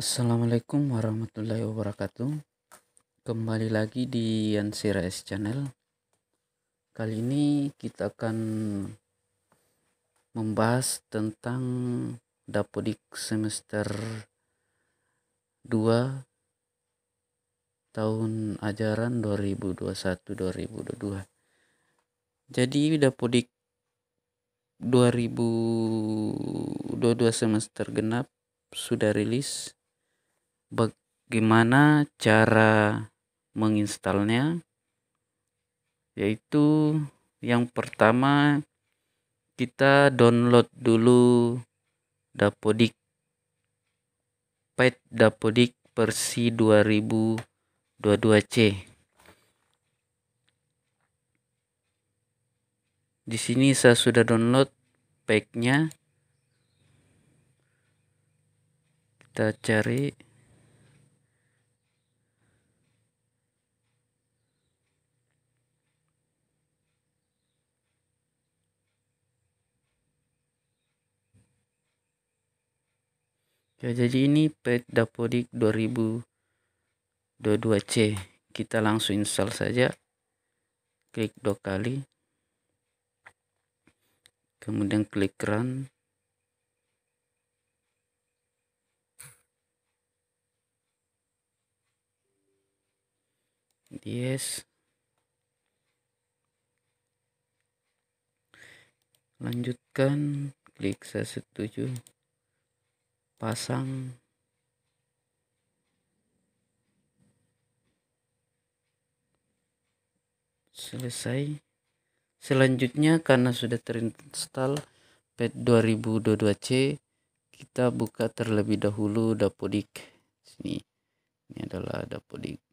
Assalamualaikum warahmatullahi wabarakatuh. Kembali lagi di Yansira S Channel. Kali ini kita akan membahas tentang Dapodik semester 2 tahun ajaran 2021-2022. Jadi Dapodik 2022 semester genap sudah rilis. Bagaimana cara menginstalnya? Yaitu yang pertama kita download dulu Dapodik Dapodik versi 2022C. Di sini saya sudah download packnya. Kita cari. Ya, jadi ini pack Dapodik 2022C. Kita langsung install saja. Klik 2 kali. Kemudian klik run. Yes. Lanjutkan, klik saya setuju. Pasang. Selesai. Selanjutnya karena sudah terinstall pet 2022C, kita buka terlebih dahulu Dapodik. Sini. Ini adalah Dapodik.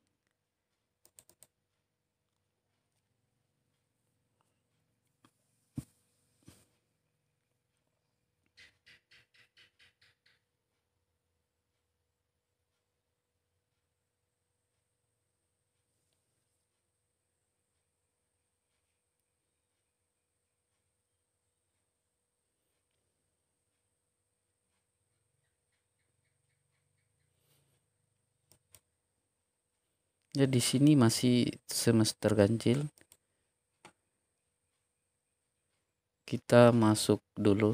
Ya, di sini masih semester ganjil. Kita masuk dulu.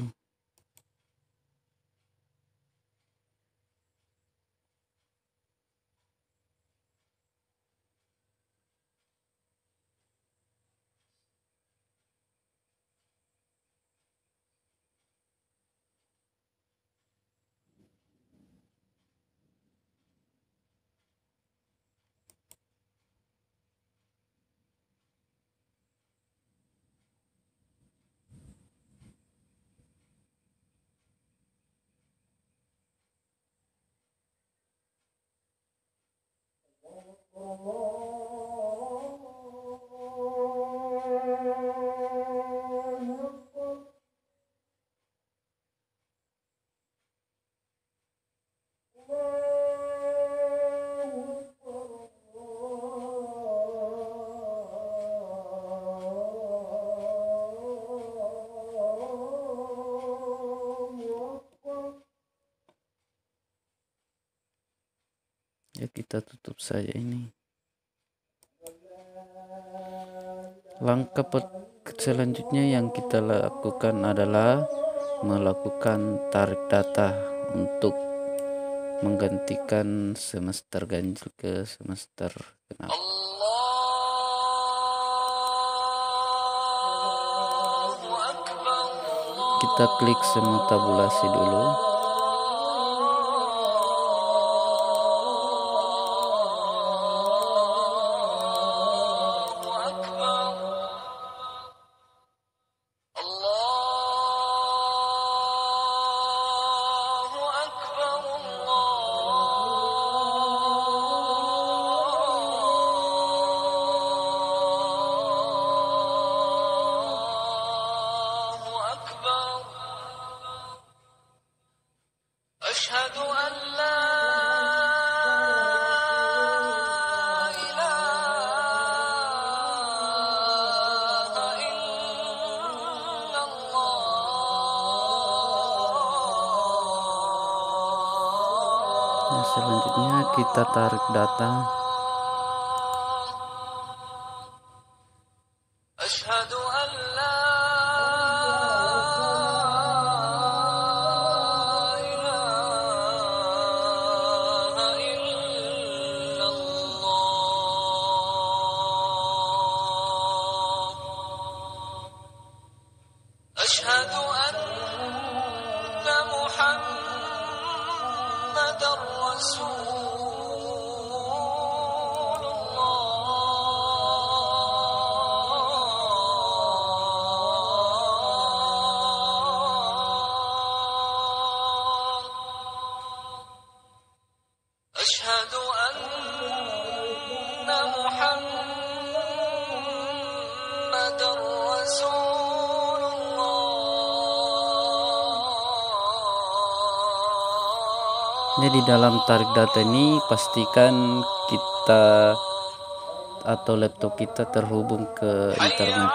Ya, kita tutup saja ini. Langkah selanjutnya yang kita lakukan adalah melakukan tarik data untuk menggantikan semester ganjil ke semester genap. Kita klik semua tabulasi dulu. Nah, selanjutnya kita tarik data. Asyhadu an la ilaha illallah. Asyhadu anna Muhammadar Asyhadu anna Muhammadar Rasulullah. Jadi dalam tarik data ini pastikan kita atau laptop kita terhubung ke internet.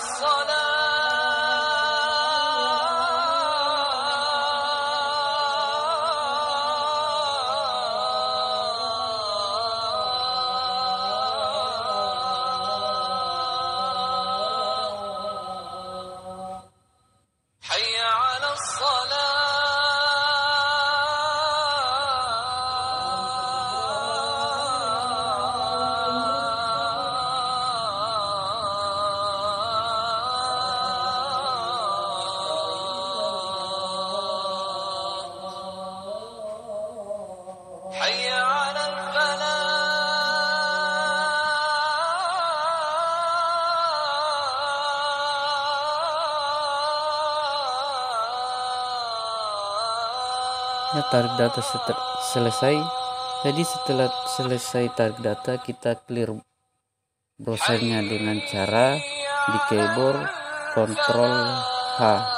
Ya, tarik data selesai. Jadi setelah selesai tarik data, kita clear browsernya dengan cara di keyboard Ctrl H.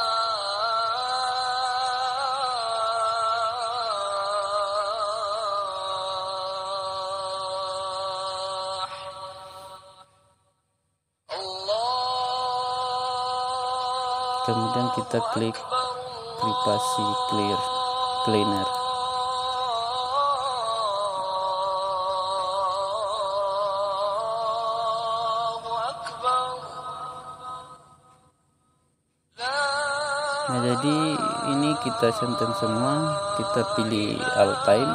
Kemudian kita klik privasi cleaner. Nah, jadi ini kita centang semua, kita pilih all time,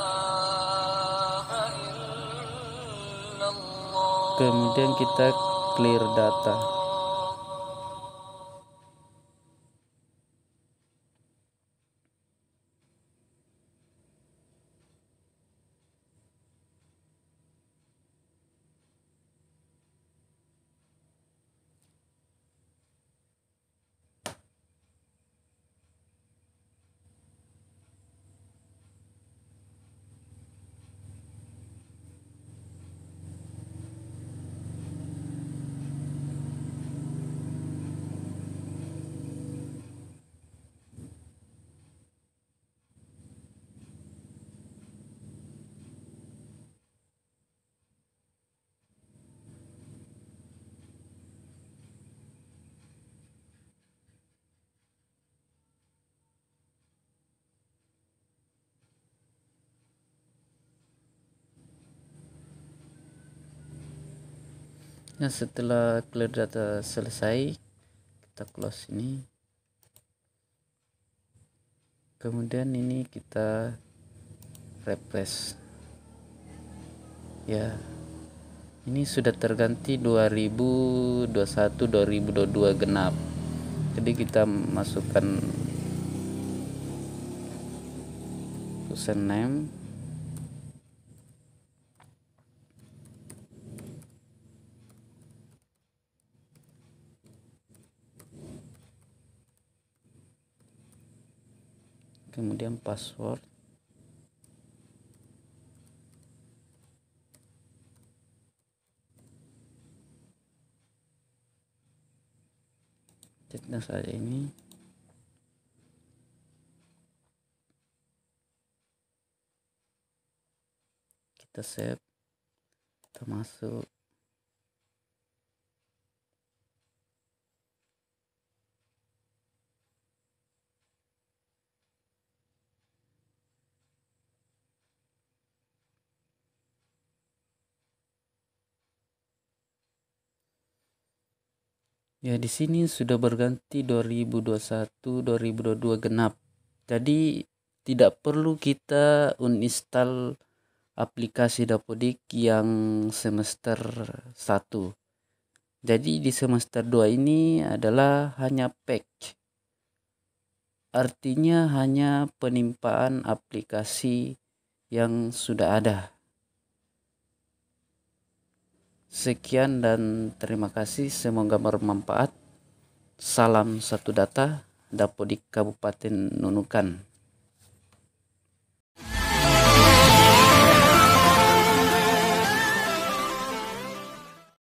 kemudian kita clear data. Nah, setelah clear data selesai, kita close ini. Kemudian ini kita refresh. Ya, ini sudah terganti 2021-2022 genap. Jadi kita masukkan username, kemudian password, ceknya saja ini. Kita save, kita masuk. Ya, di sini sudah berganti 2021-2022 genap. Jadi tidak perlu kita uninstall aplikasi Dapodik yang semester 1. Jadi di semester 2 ini adalah hanya patch. Artinya hanya penimpaan aplikasi yang sudah ada. Sekian dan terima kasih, semoga bermanfaat. Salam satu data, Dapodik Kabupaten Nunukan.